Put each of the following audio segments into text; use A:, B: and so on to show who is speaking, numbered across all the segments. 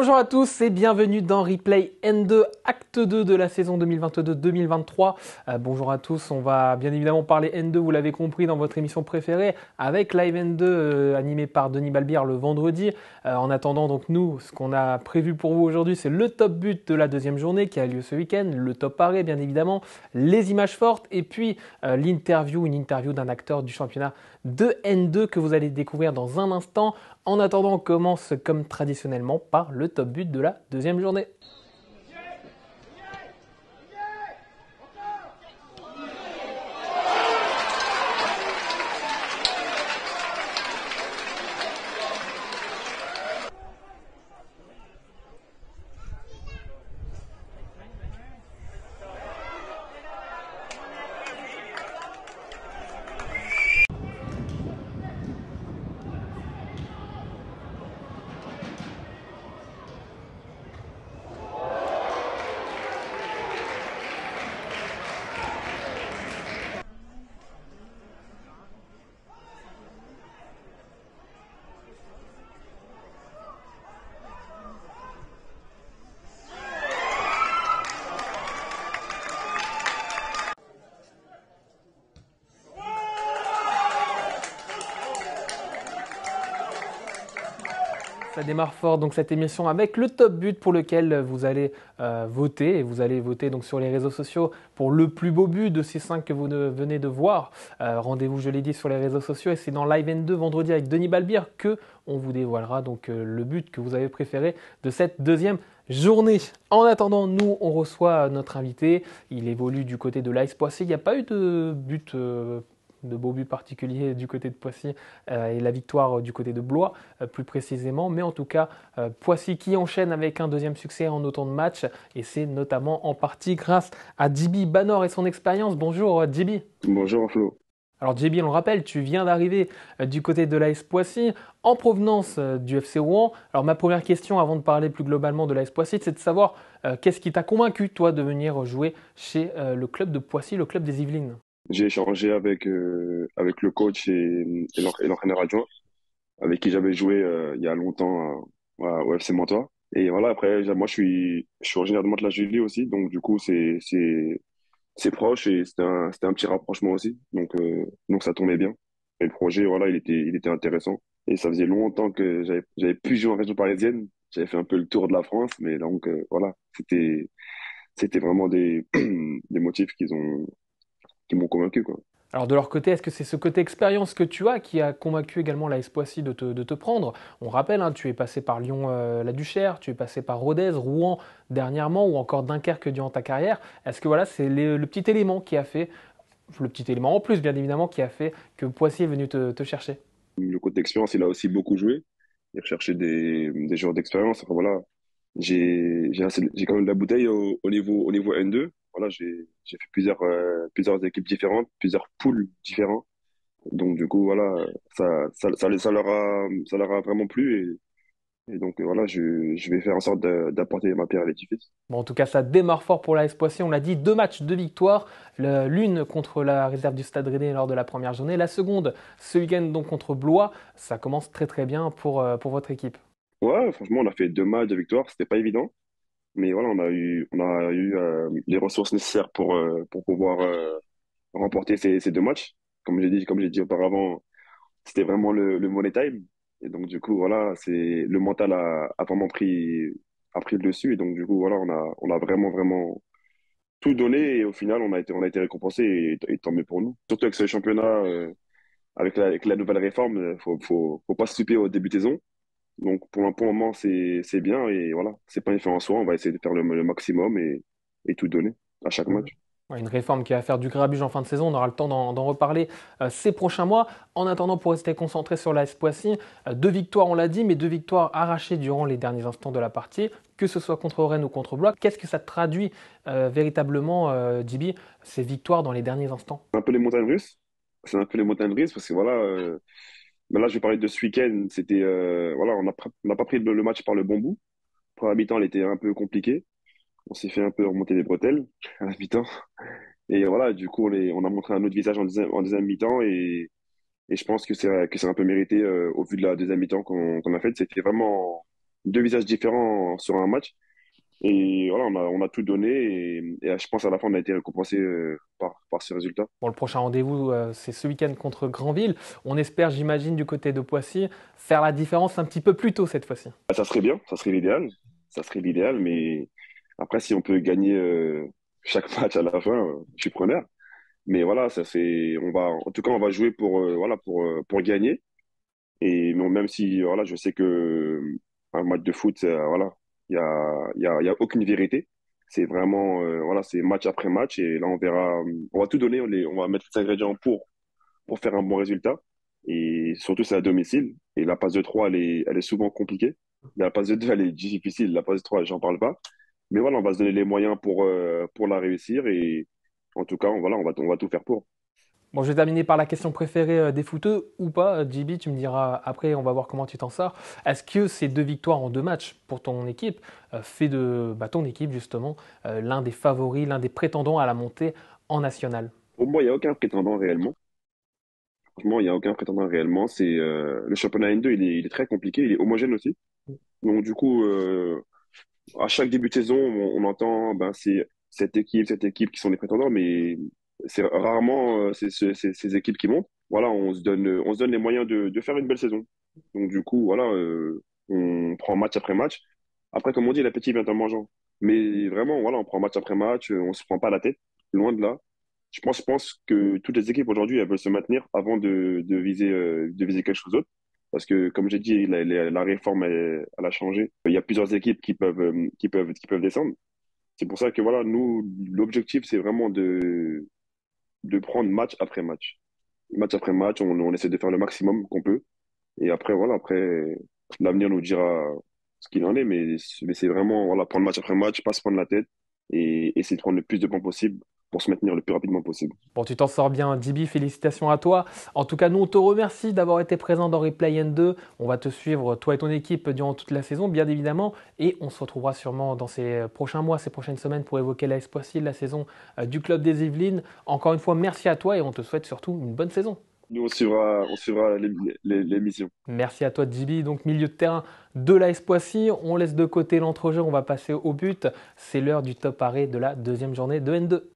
A: Bonjour à tous et bienvenue dans Replay N2, acte 2 de la saison 2022-2023. Bonjour à tous, on va bien évidemment parler N2, vous l'avez compris, dans votre émission préférée, avec Live N2 animé par Denis Balbir le vendredi. En attendant, donc nous, ce qu'on a prévu pour vous aujourd'hui, c'est le top but de la deuxième journée qui a lieu ce week-end, le top arrêt bien évidemment, les images fortes et puis une interview d'un acteur du championnat de N2 que vous allez découvrir dans un instant. En attendant, on commence comme traditionnellement par le top but de la deuxième journée. Ça démarre fort donc cette émission avec le top but pour lequel vous allez voter et vous allez voter donc sur les réseaux sociaux pour le plus beau but de ces 5 que vous venez de voir. Rendez-vous, je l'ai dit, sur les réseaux sociaux et c'est dans Live N2 vendredi avec Denis Balbir que on vous dévoilera donc le but que vous avez préféré de cette deuxième journée. En attendant, nous on reçoit notre invité. Il évolue du côté de l'AS Poissy. Il n'y a pas eu de but de beaux buts particuliers du côté de Poissy et la victoire du côté de Blois plus précisément. Mais en tout cas, Poissy qui enchaîne avec un deuxième succès en autant de matchs et c'est notamment en partie grâce à Djiby Banor et son expérience. Bonjour Djiby.
B: Bonjour Flo.
A: Alors Djiby, on le rappelle, tu viens d'arriver du côté de l'AS Poissy en provenance du FC Rouen. Alors ma première question avant de parler plus globalement de l'AS Poissy, c'est de savoir qu'est-ce qui t'a convaincu toi de venir jouer chez le club de Poissy, le club des Yvelines.
B: J'ai échangé avec le coach et l'entraîneur adjoint, avec qui j'avais joué il y a longtemps au FC Mantois. Et voilà, après, moi, je suis originaire de Mantes-la-Jolie aussi, donc du coup, c'est proche et c'était un petit rapprochement aussi. Donc ça tombait bien. Et le projet, voilà, il était intéressant. Et ça faisait longtemps que j'avais pu jouer en région parisienne. J'avais fait un peu le tour de la France, mais donc voilà, c'était vraiment des motifs qui m'ont convaincu, quoi.
A: Alors de leur côté, est-ce que c'est ce côté expérience que tu as qui a convaincu également l'AS Poissy de te prendre? On rappelle, hein, tu es passé par Lyon-La Duchère, tu es passé par Rodez, Rouen dernièrement ou encore Dunkerque durant ta carrière. Est-ce que voilà, c'est le petit élément qui a fait, le petit élément en plus bien évidemment, qui a fait que Poissy est venu te chercher?
B: Le côté expérience, il a aussi beaucoup joué. Il recherchait des joueurs d'expérience. Enfin, voilà, j'ai quand même de la bouteille au niveau N2. Voilà, j'ai fait plusieurs équipes différentes, plusieurs poules différentes. Donc, du coup, voilà, ça leur a vraiment plu. Et donc, voilà, je vais faire en sorte d'apporter ma pierre à l'édifice.
A: Bon, en tout cas, ça démarre fort pour l'AS Poissy. On l'a dit, 2 matchs, 2 victoires. L'une contre la réserve du Stade Rennais lors de la première journée. La seconde, ce week-end, donc contre Blois. Ça commence très très bien pour votre équipe.
B: Ouais, franchement, on a fait 2 matchs de victoire. C'était pas évident. Mais voilà, on a eu les ressources nécessaires pour pouvoir remporter ces 2 matchs. Comme j'ai dit auparavant, c'était vraiment le money time. Et donc, du coup, voilà, le mental a vraiment a pris le dessus. Et donc, du coup, voilà, on a vraiment, vraiment tout donné. Et au final, on a été récompensé et tant mieux pour nous. Surtout avec ce championnat, avec la nouvelle réforme, faut pas se souper au début de saison. Donc, pour le moment, c'est bien. Et voilà, c'est pas une fin en soi. On va essayer de faire le maximum et tout donner à chaque match.
A: Ouais, une réforme qui va faire du grabuge en fin de saison, on aura le temps d'en reparler ces prochains mois. En attendant, pour rester concentré sur l'AS Poissy, 2 victoires, on l'a dit, mais 2 victoires arrachées durant les derniers instants de la partie, que ce soit contre Rennes ou contre Blois. Qu'est-ce que ça traduit véritablement, Djiby, ces victoires dans les derniers instants?
B: Un peu les montagnes russes. C'est un peu les montagnes russes parce que voilà, mais là, je vais parler de ce week-end. C'était, voilà, on n'a pas pris le match par le bon bout. Pour la mi-temps, elle était un peu compliquée. On s'est fait un peu remonter les bretelles à la mi-temps. Et voilà, du coup, on a montré un autre visage en deuxième mi-temps et je pense que c'est un peu mérité au vu de la deuxième mi-temps qu'on a faite. C'était vraiment deux visages différents sur un match. Et voilà, on a tout donné et je pense à la fin, on a été récompensé par ce résultat.
A: Bon, le prochain rendez-vous, c'est ce week-end contre Granville. On espère, j'imagine, du côté de Poissy, faire la différence un petit peu plus tôt cette fois-ci.
B: Ah, ça serait bien, ça serait l'idéal, mais après, si on peut gagner chaque match à la fin, je suis preneur. Mais voilà, en tout cas, on va jouer voilà, pour gagner. Et même si, voilà, je sais que un match de foot, voilà, il y a aucune vérité. C'est vraiment, voilà, c'est match après match. Et là, on verra, on va tout donner, on va mettre les ingrédients pour faire un bon résultat. Et surtout, c'est à domicile. Et la passe de 3 elle est souvent compliquée. La passe de 2 elle est difficile. La passe de 3 j'en parle pas. Mais voilà, on va se donner les moyens pour la réussir. Et en tout cas, on va tout faire pour.
A: Bon, je vais terminer par la question préférée des footeux ou pas. JB, tu me diras après, on va voir comment tu t'en sors. Est-ce que ces deux victoires en deux matchs pour ton équipe fait de ton équipe justement l'un des favoris, l'un des prétendants à la montée en national?
B: Pour moi, il n'y a aucun prétendant réellement. Franchement, il n'y a aucun prétendant réellement. Le championnat N2, il est très compliqué. Il est homogène aussi. Donc, du coup, à chaque début de saison, on entend, ben, c'est cette équipe qui sont les prétendants, mais c'est rarement ces équipes qui montent. Voilà, on se donne les moyens de faire une belle saison. Donc du coup, voilà, on prend match après match. Après, comme on dit, l'appétit vient en mangeant. Mais vraiment, voilà, on prend match après match, on se prend pas la tête, loin de là. Je pense que toutes les équipes aujourd'hui, elles veulent se maintenir avant de viser quelque chose d'autre. Parce que, comme j'ai dit, la réforme, elle a changé. Il y a plusieurs équipes qui peuvent descendre. C'est pour ça que, voilà, nous, l'objectif, c'est vraiment de prendre match après match. Match après match, on essaie de faire le maximum qu'on peut. Et après, voilà, après, l'avenir nous dira ce qu'il en est. Mais c'est vraiment, voilà, prendre match après match, pas se prendre la tête et essayer de prendre le plus de points possible pour se maintenir le plus rapidement possible.
A: Bon, tu t'en sors bien, JB, félicitations à toi. En tout cas, nous, on te remercie d'avoir été présent dans Replay N2. On va te suivre, toi et ton équipe, durant toute la saison, bien évidemment. Et on se retrouvera sûrement dans ces prochains mois, ces prochaines semaines pour évoquer la Poissy, la saison du club des Yvelines. Encore une fois, merci à toi et on te souhaite surtout une bonne saison.
B: Nous, on suivra l'émission.
A: Merci à toi, JB, donc milieu de terrain de l'AS Poissy. On laisse de côté l'entrejeu, on va passer au but. C'est l'heure du top arrêt de la deuxième journée de N2.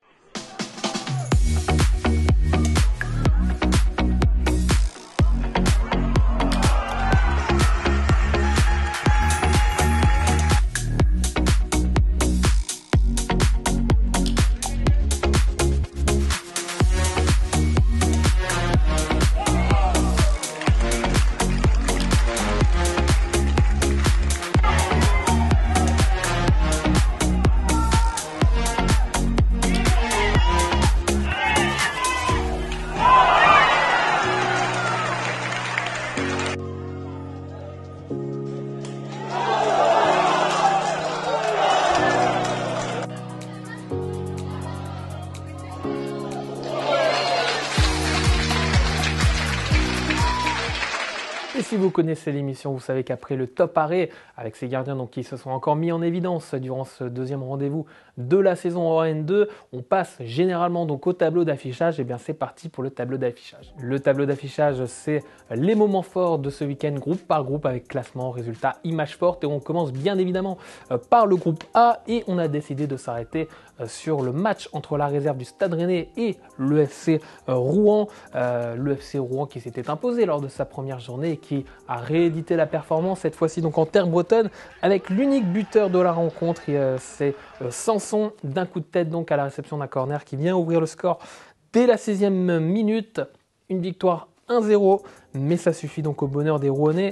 A: Et si vous connaissez l'émission, vous savez qu'après le top arrêt, avec ces gardiens donc, qui se sont encore mis en évidence durant ce deuxième rendez-vous de la saison en N2, on passe généralement donc au tableau d'affichage. Et bien c'est parti pour le tableau d'affichage. Le tableau d'affichage, c'est les moments forts de ce week-end, groupe par groupe, avec classement, résultats, images fortes. Et on commence bien évidemment par le groupe A et on a décidé de s'arrêter sur le match entre la réserve du Stade Rennais et l'EFC Rouen. L'EFC Rouen qui s'était imposé lors de sa première journée et qui a réédité la performance, cette fois-ci donc en terre bretonne, avec l'unique buteur de la rencontre. C'est Sanson, d'un coup de tête donc à la réception d'un corner qui vient ouvrir le score dès la 16e minute. Une victoire 1-0, mais ça suffit donc au bonheur des Rouennais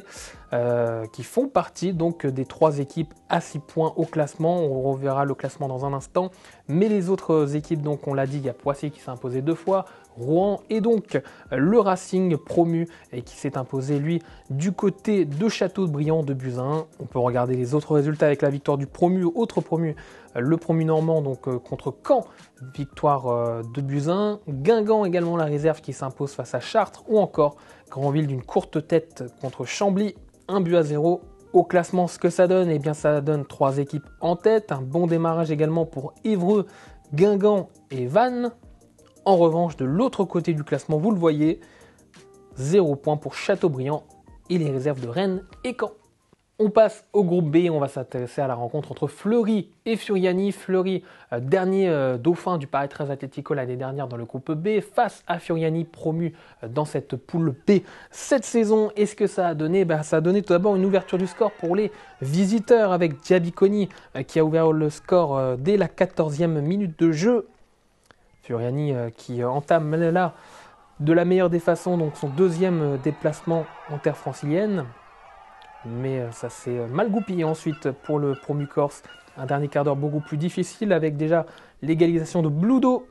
A: qui font partie donc des trois équipes à 6 points au classement. On reverra le classement dans un instant, mais les autres équipes, donc on l'a dit, il y a Poissy qui s'est imposé 2 fois, Rouen et donc le Racing promu et qui s'est imposé lui du côté de Châteaubriand de buts à 1. On peut regarder les autres résultats avec la victoire du promu, autre promu, le promu normand donc contre Caen, victoire de buts à 1. Guingamp également la réserve qui s'impose face à Chartres ou encore Granville d'une courte tête contre Chambly, 1-0. Au classement, ce que ça donne, eh bien ça donne 3 équipes en tête. Un bon démarrage également pour Évreux, Guingamp et Vannes. En revanche, de l'autre côté du classement, vous le voyez, 0 points pour Châteaubriand et les réserves de Rennes et Caen. On passe au groupe B, on va s'intéresser à la rencontre entre Fleury et Furiani. Fleury, dernier dauphin du Paris 13 Atlético l'année dernière dans le groupe B, face à Furiani, promu dans cette poule B cette saison. Et ce que ça a donné, ça a donné tout d'abord une ouverture du score pour les visiteurs avec Diabiconi qui a ouvert le score dès la 14e minute de jeu. Furiani qui entame là de la meilleure des façons, donc son deuxième déplacement en terre francilienne. Mais ça s'est mal goupillé ensuite pour le promu corse. Un dernier quart d'heure beaucoup plus difficile avec déjà l'égalisation de Bludo.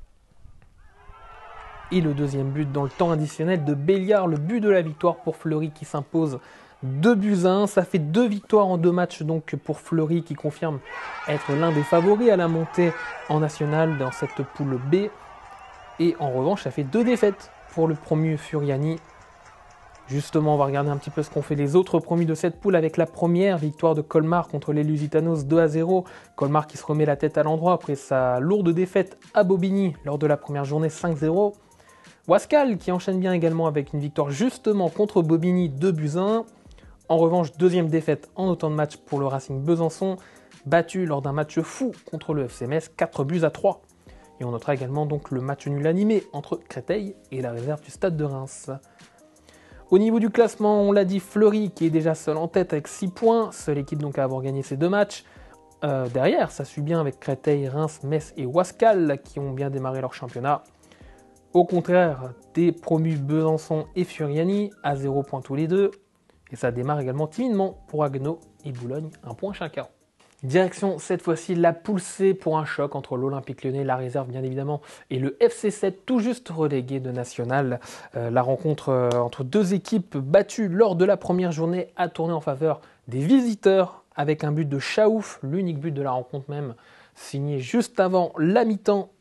A: Et le deuxième but dans le temps additionnel de Béliard, le but de la victoire pour Fleury qui s'impose 2-1. Ça fait 2 victoires en 2 matchs donc pour Fleury qui confirme être l'un des favoris à la montée en nationale dans cette poule B. Et en revanche, ça fait 2 défaites pour le promu Furiani. Justement, on va regarder un petit peu ce qu'ont fait les autres promus de cette poule avec la première victoire de Colmar contre les Lusitanos 2-0. Colmar qui se remet la tête à l'endroit après sa lourde défaite à Bobigny lors de la première journée 5-0. Wascal qui enchaîne bien également avec une victoire justement contre Bobigny 2-1. En revanche, deuxième défaite en autant de matchs pour le Racing Besançon, battu lors d'un match fou contre le FC Metz 4-3. Et on notera également donc le match nul animé entre Créteil et la réserve du Stade de Reims. Au niveau du classement, on l'a dit, Fleury qui est déjà seul en tête avec 6 points, seule équipe donc à avoir gagné ces 2 matchs. Derrière, ça suit bien avec Créteil, Reims, Metz et Wascal qui ont bien démarré leur championnat. Au contraire, des promus Besançon et Furiani à 0 points tous les deux. Et ça démarre également timidement pour Haguenau et Boulogne, 1 point chacun. Direction cette fois-ci la poule C pour un choc entre l'Olympique Lyonnais, la réserve bien évidemment, et le FC 7 tout juste relégué de national. La rencontre entre deux équipes battues lors de la première journée a tourné en faveur des visiteurs avec un but de Chaouf, l'unique but de la rencontre même, signé juste avant la mi-temps.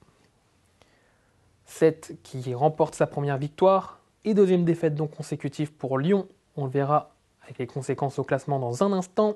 A: 7 qui remporte sa première victoire et deuxième défaite donc consécutive pour Lyon. On le verra avec les conséquences au classement dans un instant.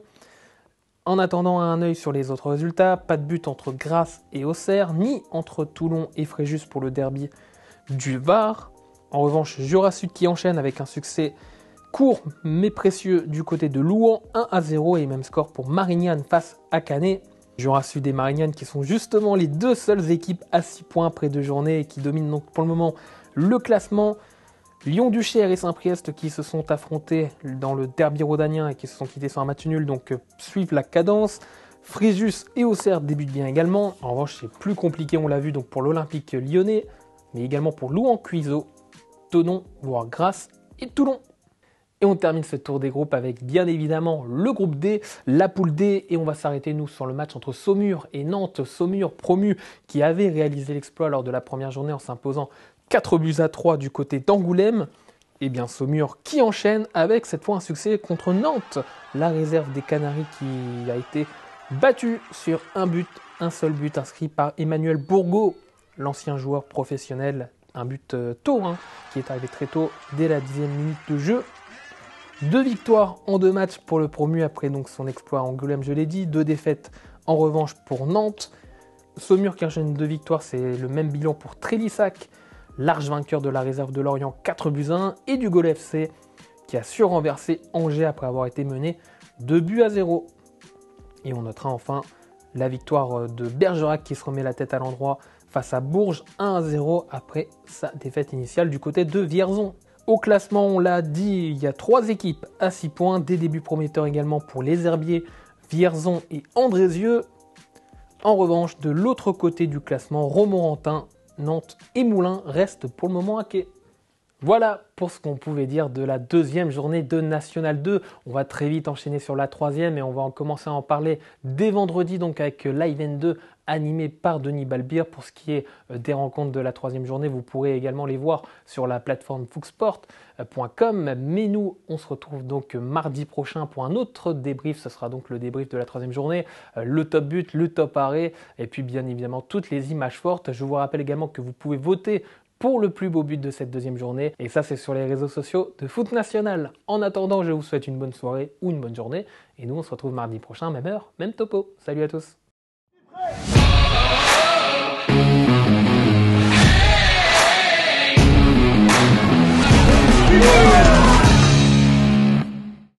A: En attendant un œil sur les autres résultats, pas de but entre Grasse et Auxerre, ni entre Toulon et Fréjus pour le derby du Var. En revanche, Jura Sud qui enchaîne avec un succès court mais précieux du côté de Louhans, 1-0 et même score pour Marignane face à Canet. Jura Sud et Marignane qui sont justement les deux seules équipes à 6 points après 2 journées et qui dominent donc pour le moment le classement. Lyon-Duchère et Saint-Priest qui se sont affrontés dans le derby rhodanien et qui se sont quittés sur un match nul, donc suivent la cadence. Fréjus et Auxerre débutent bien également. En revanche, c'est plus compliqué, on l'a vu, donc pour l'Olympique lyonnais, mais également pour Louhans-Cuiseaux, Thonon, voire Grasse et Toulon. Et on termine ce tour des groupes avec bien évidemment le groupe D, la poule D, et on va s'arrêter nous sur le match entre Saumur et Nantes. Saumur promu qui avait réalisé l'exploit lors de la première journée en s'imposant 4-3 du côté d'Angoulême. Et bien Saumur qui enchaîne avec cette fois un succès contre Nantes, la réserve des Canaries qui a été battue sur un seul but inscrit par Emmanuel Bourgault, l'ancien joueur professionnel. Un but tôt, qui est arrivé très tôt, dès la 10e minute de jeu. 2 victoires en 2 matchs pour le promu après donc son exploit à Angoulême, je l'ai dit. 2 défaites en revanche pour Nantes. Saumur qui enchaîne 2 victoires, c'est le même bilan pour Trélissac, large vainqueur de la réserve de Lorient 4-1, et du Gol FC qui a surrenversé Angers après avoir été mené 2-0. Et on notera enfin la victoire de Bergerac qui se remet la tête à l'endroit face à Bourges 1-0 après sa défaite initiale du côté de Vierzon. Au classement, on l'a dit, il y a 3 équipes à 6 points, des débuts prometteurs également pour les Herbiers, Vierzon et Andrézieux. En revanche, de l'autre côté du classement, Romorantin, Nantes et Moulins restent pour le moment à quai. Voilà pour ce qu'on pouvait dire de la 2e journée de National 2. On va très vite enchaîner sur la 3e et on va commencer à en parler dès vendredi, donc avec Live N2 animé par Denis Balbir. Pour ce qui est des rencontres de la 3e journée, vous pourrez également les voir sur la plateforme footsport.com. Mais nous, on se retrouve donc mardi prochain pour un autre débrief. Ce sera donc le débrief de la 3e journée, le top but, le top arrêt et puis bien évidemment toutes les images fortes. Je vous rappelle également que vous pouvez voter pour le plus beau but de cette 2e journée. Et ça, c'est sur les réseaux sociaux de Foot National. En attendant, je vous souhaite une bonne soirée ou une bonne journée. Et nous, on se retrouve mardi prochain, même heure, même topo. Salut à tous.